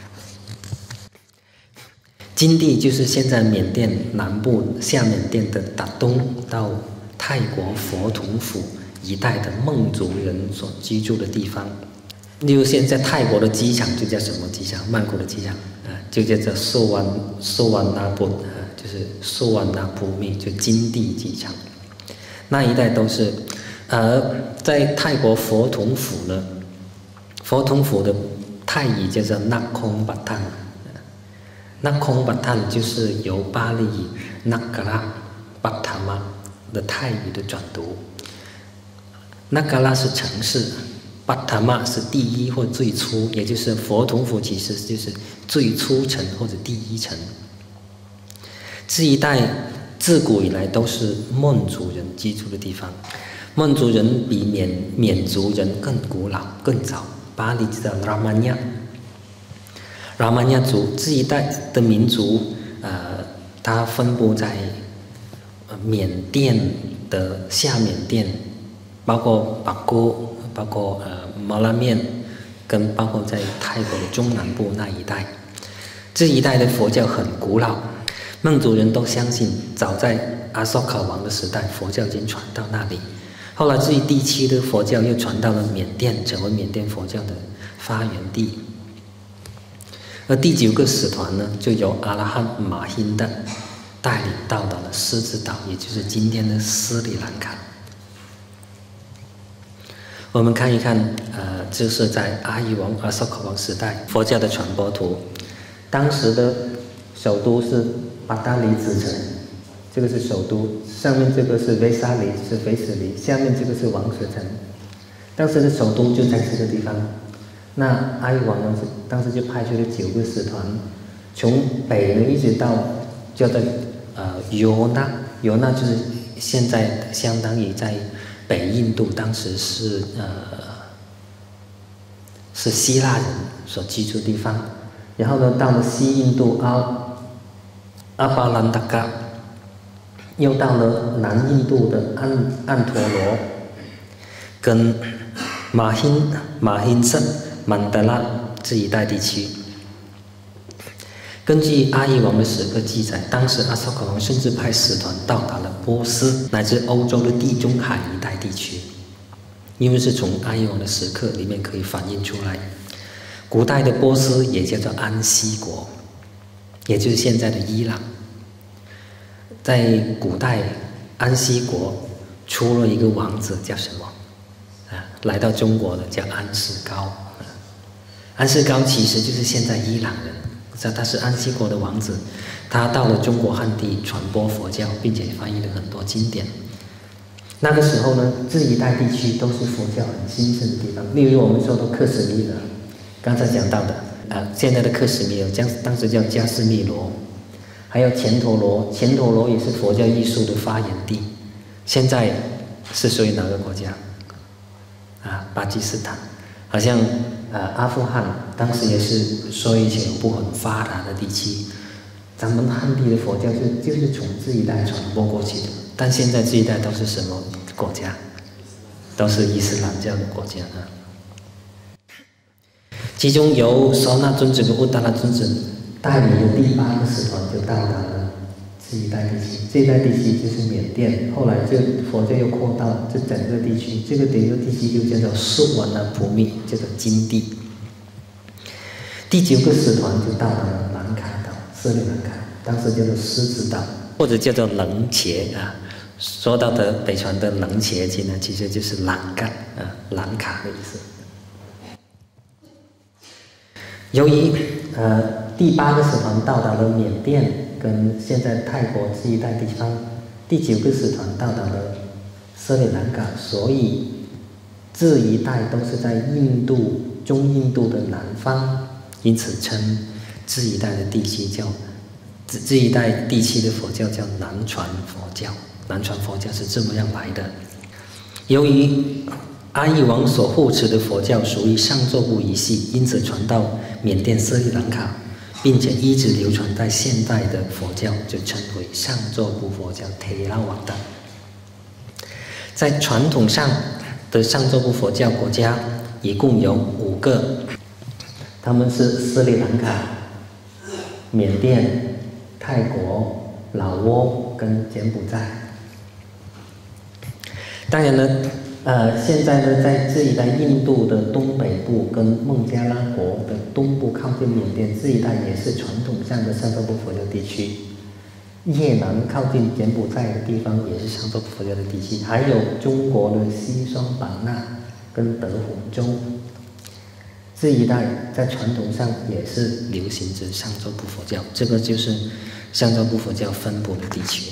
金地就是现在缅甸南部下缅甸的达东到泰国佛统府一带的孟族人所居住的地方。例如现在泰国的机场就叫什么机场？曼谷的机场啊，就叫做苏万苏万那布啊，就是苏万那普密，就金地机场。那一带都是，而在泰国佛统府呢，佛统府的泰语叫做那空巴坦，那空巴坦就是由巴利语那嘎拉巴塔玛的泰语的转读。那嘎拉是城市，巴塔玛是第一或最初，也就是佛统府其实就是最初城或者第一城。这一带自古以来都是孟族人居住的地方。孟族人比缅缅族人更古老、更早。巴利叫拉曼亚，拉曼亚族这一带的民族，呃，它分布在缅甸的下缅甸，包括巴姑，包括呃毛拉面，跟包括在泰国的中南部那一带。这一带的佛教很古老。孟族人都相信，早在阿索卡王的时代，佛教已经传到那里。后来这一地区的佛教又传到了缅甸，成为缅甸佛教的发源地。而第九个使团呢，就由阿拉汉马辛德带领到达了狮子岛，也就是今天的斯里兰卡。我们看一看，呃，这是在阿育王、阿索卡王时代佛教的传播图。当时的首都是巴达里子城，这个是首都，上面这个是维沙里，是菲斯里，下面这个是王舍城。当时的首都就在这个地方。那阿育王呢，当时就派出了九个使团，从北呢一直到叫做呃尤那，尤那就是现在相当于在北印度，当时是呃是希腊人所居住的地方。然后呢，到了西印度阿阿巴兰达嘎，又到了南印度的安安陀罗，跟马辛马辛塞曼德拉这一带地区。根据阿育王的史刻记载，当时阿索克王甚至派使团到达了波斯乃至欧洲的地中海一带地区，因为是从阿育王的史刻里面可以反映出来，古代的波斯也叫做安息国，也就是现在的伊朗。在古代，安息国出了一个王子，叫什么？啊，来到中国的叫安世高。安世高其实就是现在伊朗人。他是安息国的王子，他到了中国汉地传播佛教，并且翻译了很多经典。那个时候呢，这一带地区都是佛教很兴盛的地方。例如我们说的克什米尔，刚才讲到的，呃，现在的克什米尔，将当时叫加斯密罗，还有钱陀罗，钱陀罗也是佛教艺术的发源地。现在是属于哪个国家？啊，巴基斯坦，好像。呃，阿富汗当时也是说以前不很发达的地区，咱们汉地的佛教是就是从这一带传播过去的，但现在这一带都是什么国家？都是伊斯兰教的国家啊。其中由收那尊者跟乌达拉尊者带领的第八个使团就到达了这一带地区，这一带地区就是缅甸，后来就佛教又扩到这整个地区，这个整个地区就叫做苏瓦那普密，叫做金地。第九个使团就到达了兰卡岛，斯里兰卡，当时叫做狮子岛，或者叫做冷茄啊。说到的北传的冷茄子呢，其实就是兰干啊，兰卡的意思。由于呃第八个使团到达了缅甸跟现在泰国这一带地方，第九个使团到达了斯里兰卡，所以这一带都是在印度中印度的南方，因此称这一带的地区叫这这一带地区的佛教叫南传佛教。南传佛教是这么样来的。由于阿育王所护持的佛教属于上座部一系，因此传到缅甸斯里兰卡，并且一直流传在现代的佛教，就称为上座部佛教 Theravada。在传统上的上座部佛教国家一共有五个，他们是斯里兰卡、缅甸、泰国、老挝跟柬埔寨。当然呢，呃，现在呢，在这一带印度的东北部跟孟加拉国的东部靠近缅甸这一带也是传统上的上座部佛教地区。越南靠近柬埔寨的地方也是上座部佛教的地区，还有中国的西双版纳跟德宏州这一带，在传统上也是流行着上座部佛教，这个就是上座部佛教分布的地区。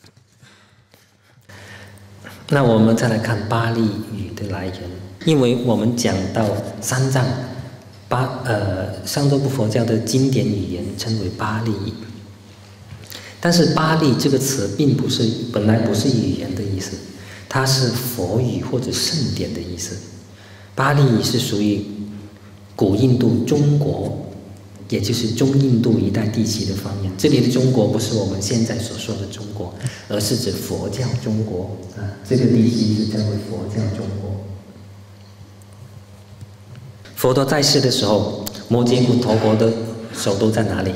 那我们再来看巴利语的来源，因为我们讲到三藏巴呃上座部佛教的经典语言称为巴利语，但是巴利这个词并不是本来不是语言的意思，它是佛语或者圣典的意思。巴利语是属于古印度中国，也就是中印度一带地区的方言。这里的中国不是我们现在所说的中国，而是指佛教中国啊，这个地区是称为佛教中国。佛陀在世的时候，摩羯古陀国的首都在哪里？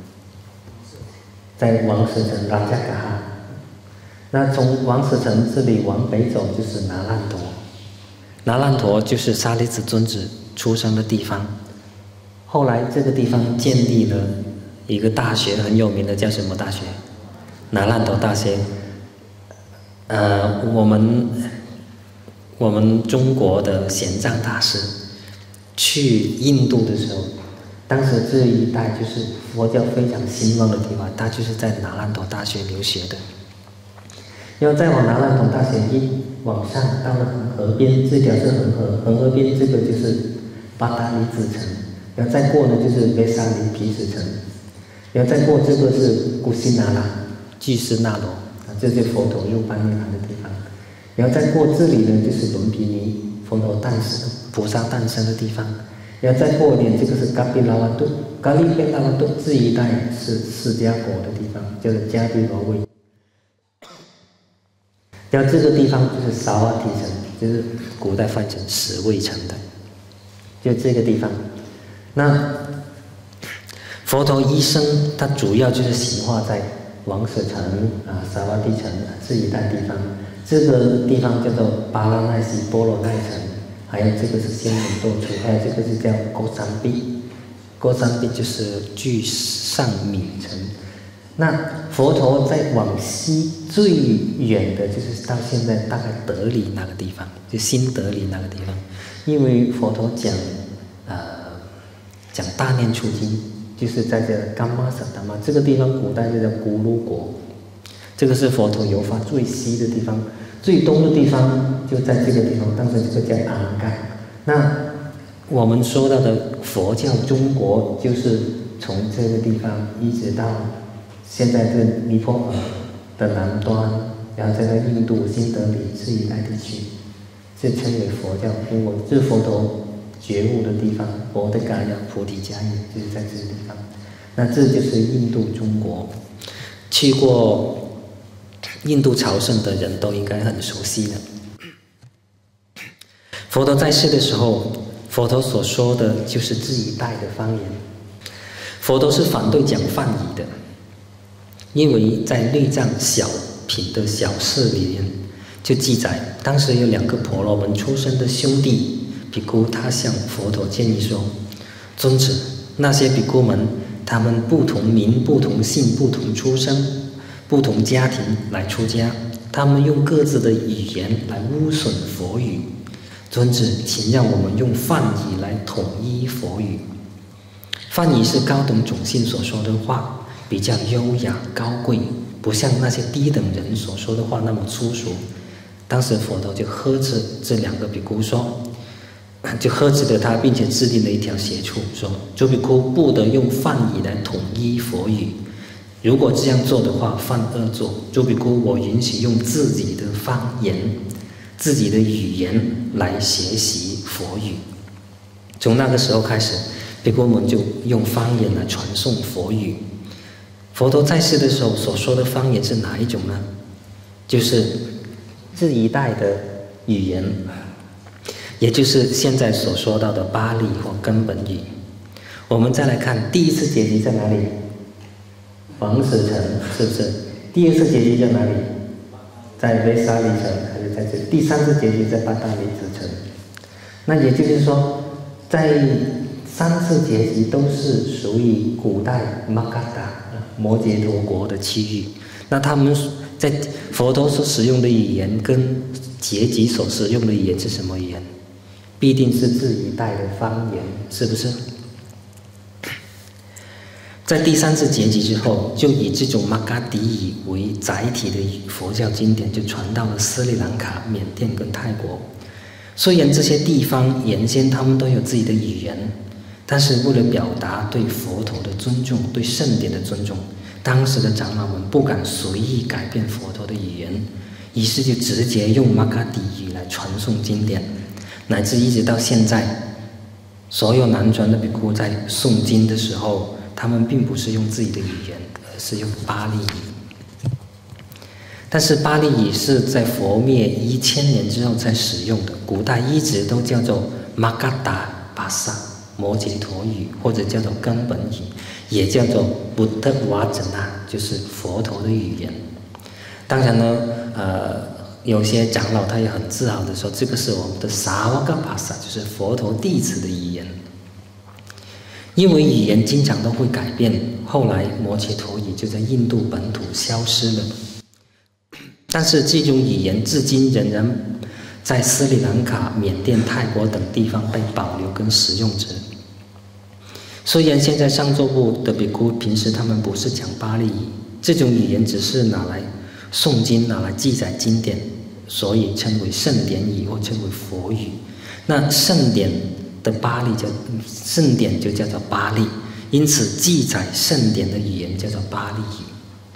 在王舍城拉加嘎哈。那从王舍城这里往北走就是那烂陀，那烂陀就是舍利子尊者出生的地方。后来这个地方建立了一个大学，很有名的，叫什么大学？那烂陀大学。呃，我们我们中国的玄奘大师去印度的时候，当时这一带就是佛教非常兴旺的地方，他就是在那烂陀大学留学的。然后再往那烂陀大学一往上，到了恒河边，这条是恒河，恒河边这个就是巴达里子城。然后再过呢就是维沙里皮什城，然后再过这个是古西那拉、巨斯那罗， 这就是佛陀入般涅盘的地方。然后再过这里呢，就是伦毗尼，佛陀诞生、菩萨诞生的地方。然后再过一点，这个是嘎比拉瓦顿，嘎利贝拉瓦顿这一带是释迦国的地方，叫做迦毗罗卫。然后这个地方就是沙瓦提城，就是古代翻成十卫城的，就这个地方。那佛陀一生，他主要就是行化在王舍城啊、沙瓦提城这一带地方。这个地方叫做巴拉奈西波罗奈城，还有这个是仙人多处，还有这个是叫勾三壁，勾三壁就是具上米城。那佛陀在往西最远的就是到现在大概德里那个地方，就新德里那个地方，因为佛陀讲呃讲大念处经，就是在这伽玛萨达玛这个地方，古代就叫咕噜国。这个是佛陀游法最西的地方，最东的地方就在这个地方，当时这个叫安盖。那我们说到的佛教中国，就是从这个地方一直到现在这尼泊尔的南端，然后再到印度新德里这一带地区，是称为佛教中国，这是佛陀觉悟的地方，佛的伽亚菩提迦叶就是在这个地方。那这就是印度中国，去过印度朝圣的人都应该很熟悉的。佛陀在世的时候，佛陀所说的就是这一代的方言。佛陀是反对讲梵语的，因为在律藏小品的小事里面就记载，当时有两个婆罗门出身的兄弟比丘，他向佛陀建议说：“尊者，那些比丘们，他们不同名、不同姓、不同出身。”不同家庭来出家，他们用各自的语言来污损佛语。尊者，请让我们用梵语来统一佛语。梵语是高等种姓所说的话，比较优雅高贵，不像那些低等人所说的话那么粗俗。当时佛陀就呵斥这两个比丘说，就呵斥了他，并且制定了一条邪处，说诸比丘不得用梵语来统一佛语。如果这样做的话，犯恶作。诸比丘，我允许用自己的方言、自己的语言来学习佛语。从那个时候开始，比丘们就用方言来传颂佛语。佛陀在世的时候所说的方言是哪一种呢？就是这一代的语言，也就是现在所说到的巴利或根本语。我们再来看第一次结集在哪里？王舍城，是不是？第二次结集在哪里？在维沙里城，还是在这里？第三次结集在巴达里子城。那也就是说，在三次结集都是属于古代玛嘎达摩羯陀国的区域。那他们在佛陀所使用的语言跟结集所使用的语言是什么语言？必定是这一代的方言，是不是？在第三次结集之后，就以这种玛嘎迪语为载体的佛教经典就传到了斯里兰卡、缅甸跟泰国。虽然这些地方原先他们都有自己的语言，但是为了表达对佛陀的尊重、对圣典的尊重，当时的长老们不敢随意改变佛陀的语言，于是就直接用玛嘎迪语来传颂经典，乃至一直到现在，所有南传的比丘在诵经的时候，他们并不是用自己的语言，而是用巴利语。但是巴利语是在佛灭一千年之后才使用的，古代一直都叫做玛嘎达巴萨摩羯陀语，或者叫做根本语，也叫做布特瓦真那，就是佛陀的语言。当然呢，呃，有些长老他也很自豪的说，这个是我们的萨瓦嘎巴萨，就是佛陀弟子的语言。因为语言经常都会改变，后来摩羯陀语就在印度本土消失了。但是这种语言至今仍然在斯里兰卡、缅甸、泰国等地方被保留跟使用着。虽然现在上座部的比丘平时他们不是讲巴利语，这种语言只是拿来诵经、拿来记载经典，所以称为圣典语或称为佛语。那圣典的巴利叫圣典就叫做巴利，因此记载圣典的语言叫做巴利语。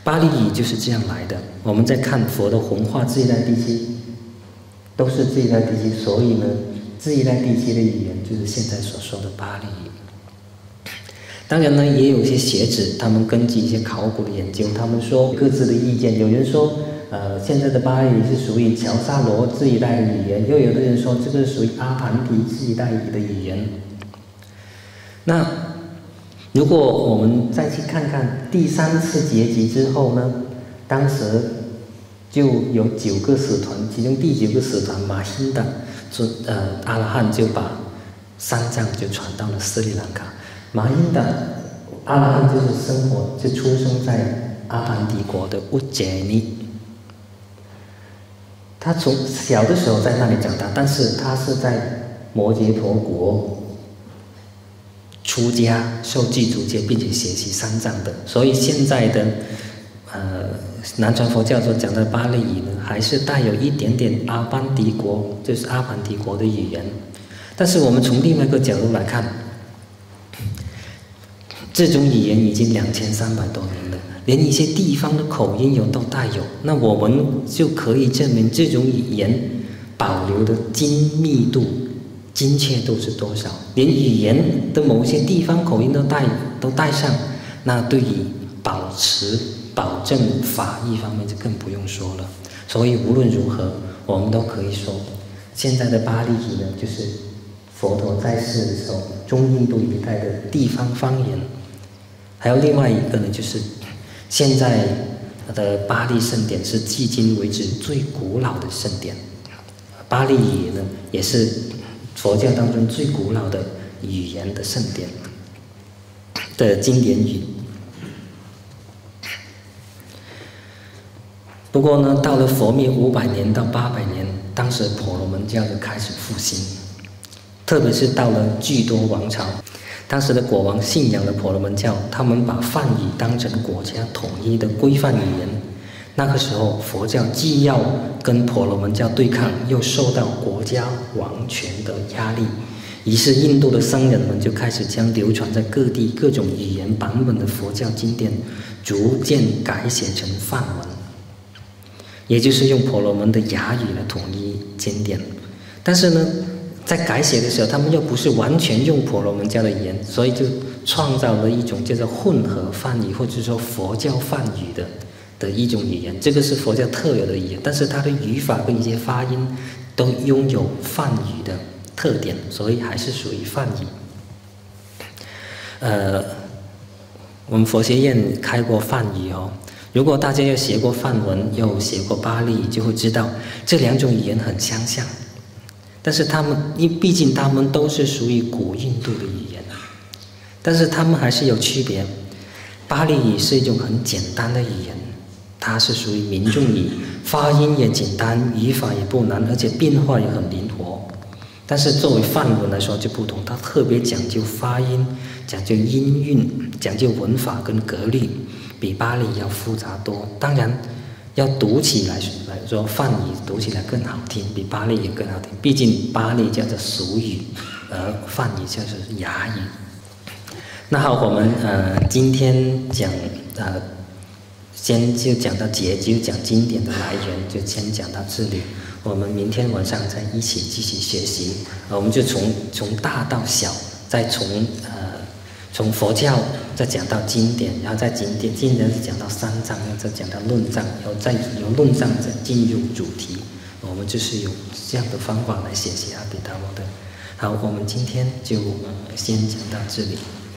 巴利语就是这样来的。我们在看佛的弘化自一代地区，都是自一代地区，所以呢，自一代地区的语言就是现在所说的巴利语。当然呢，也有一些学者，他们根据一些考古的研究，他们说各自的意见。有人说，呃，现在的巴利语是属于乔萨罗自一代的语言，又有的人说这个属于阿盘提自一代语的语言。那如果我们再去看看第三次结集之后呢，当时就有九个使团，其中第九个使团马辛达，说呃阿拉汉就把三藏就传到了斯里兰卡。马辛达阿拉汉就是生活就出生在阿盘提国的乌杰尼，他从小的时候在那里长大，但是他是在摩羯陀国出家受具足戒，并且学习三藏的，所以现在的呃南传佛教所讲的巴利语呢，还是带有一点点阿班提国，就是阿盘提国的语言。但是我们从另外一个角度来看，这种语言已经两千三百多年了，连一些地方的口音有都带有，那我们就可以证明这种语言保留的精密度、精确度是多少。连语言的某些地方口音都带都带上，那对于保持、保证法义方面就更不用说了。所以无论如何，我们都可以说，现在的巴利语呢，就是佛陀在世的时候中印度一带的地方方言。还有另外一个呢，就是现在的巴利圣典是迄今为止最古老的圣典。巴利语呢，也是佛教当中最古老的语言的圣典的经典语。不过呢，到了佛灭五百年到八百年，当时婆罗门教就开始复兴，特别是到了巨多王朝。当时的国王信仰了婆罗门教，他们把梵语当成国家统一的规范语言。那个时候，佛教既要跟婆罗门教对抗，又受到国家王权的压力，于是印度的僧人们就开始将流传在各地各种语言版本的佛教经典逐渐改写成梵文，也就是用婆罗门的雅语来统一经典。但是呢，在改写的时候，他们又不是完全用婆罗门教的语言，所以就创造了一种叫做混合梵语，或者说佛教梵语的的一种语言。这个是佛教特有的语言，但是它的语法跟一些发音都拥有梵语的特点，所以还是属于梵语。呃，我们佛学院开过梵语哦。如果大家有学过梵文，又学过巴利语，就会知道这两种语言很相像。但是他们，因毕竟他们都是属于古印度的语言，但是他们还是有区别。巴利语是一种很简单的语言，它是属于民众语，发音也简单，语法也不难，而且变化也很灵活。但是作为梵文来说就不同，它特别讲究发音，讲究音韵，讲究文法跟格律，比巴利要复杂多。当然，要读起来来说，梵语读起来更好听，比巴利也更好听。毕竟巴利叫做俗语，而梵语叫做雅语。那好，我们呃今天讲呃，先就讲到结，就讲经典的来源，就先讲到这里。我们明天晚上再一起继续学习，呃，我们就从从大到小，再从呃从佛教再讲到经典，然后再经典经典再讲到三藏，再讲到论藏，然后再由论藏再进入主题。我们就是有这样的方法来学习阿毗达摩的。好，我们今天就、呃、先讲到这里。